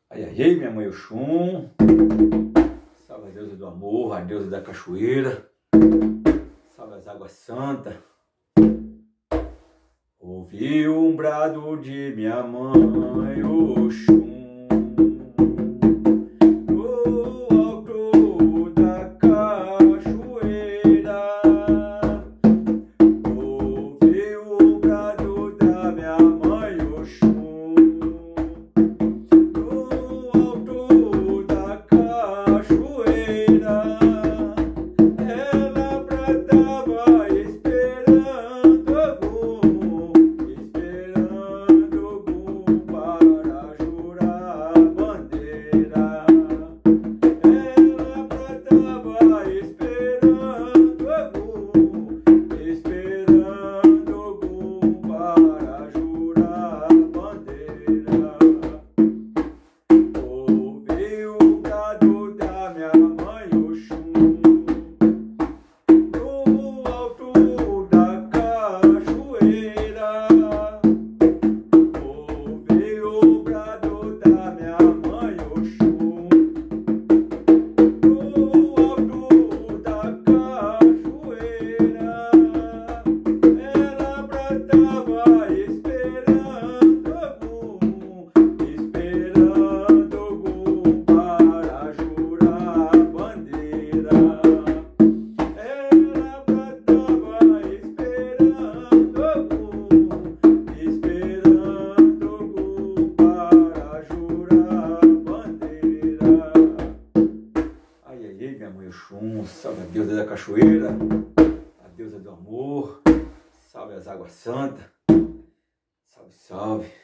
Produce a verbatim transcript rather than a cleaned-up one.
Aí, aí, minha mãe Oxum, salve a deusa do amor, a deusa da cachoeira, salve as águas santas. Ouvi um brado de minha mãe Oxum no alto da cachoeira. Ouvi o brado da minha mãe Oxum Oxum, salve a deusa da cachoeira, a deusa do amor, salve as águas santas, salve, salve.